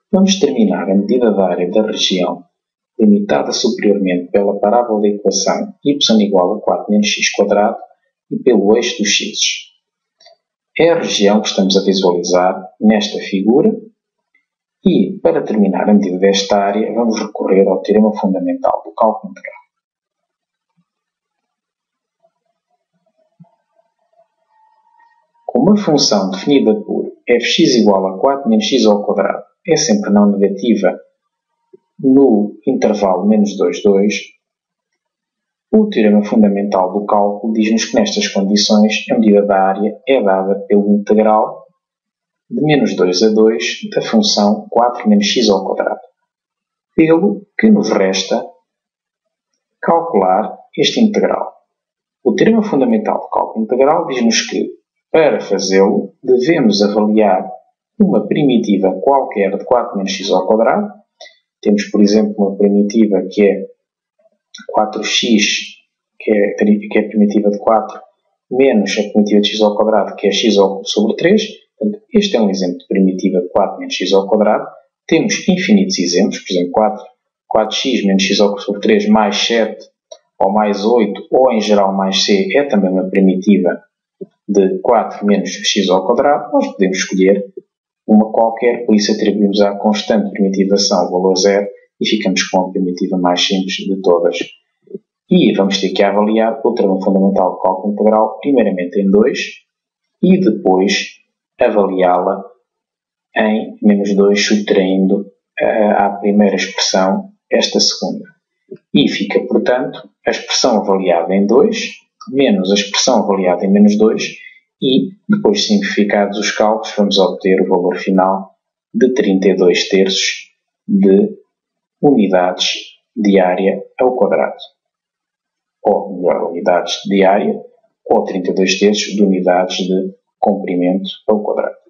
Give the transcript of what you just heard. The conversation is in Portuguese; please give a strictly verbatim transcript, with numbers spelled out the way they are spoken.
Vamos determinar a medida da área da região limitada superiormente pela parábola da equação y igual a quatro menos x quadrado e pelo eixo dos x. É a região que estamos a visualizar nesta figura e, para determinar a medida desta área, vamos recorrer ao teorema fundamental do cálculo integral. Como a função definida por fx igual a quatro menos x ao quadrado é sempre não negativa no intervalo menos dois, dois, o teorema fundamental do cálculo diz-nos que nestas condições a medida da área é dada pelo integral de menos dois a dois da função quatro menos x ao quadrado, pelo que nos resta calcular este integral. O teorema fundamental do cálculo integral diz-nos que, para fazê-lo, devemos avaliar uma primitiva qualquer de quatro menos x ao quadrado. Temos, por exemplo, uma primitiva que é quatro x, que é, que é a primitiva de quatro, menos a primitiva de x ao quadrado, que é x sobre três. Portanto, este é um exemplo de primitiva de quatro menos x ao quadrado. Temos infinitos exemplos, por exemplo, quatro, quatro x menos x sobre três mais sete, ou mais oito, ou em geral mais c, é também uma primitiva de quatro menos x ao quadrado. Nós podemos escolher uma qualquer, por isso atribuímos à constante primitivação o valor zero e ficamos com a primitiva mais simples de todas. E vamos ter que avaliar o teorema fundamental do cálculo integral, primeiramente em dois, e depois avaliá-la em menos dois, subtraindo à primeira expressão esta segunda. E fica, portanto, a expressão avaliada em dois, menos a expressão avaliada em menos dois, e, depois simplificados os cálculos, vamos obter o valor final de trinta e dois terços de unidades de área ao quadrado. Ou melhor, unidades de área, ou trinta e dois terços de unidades de comprimento ao quadrado.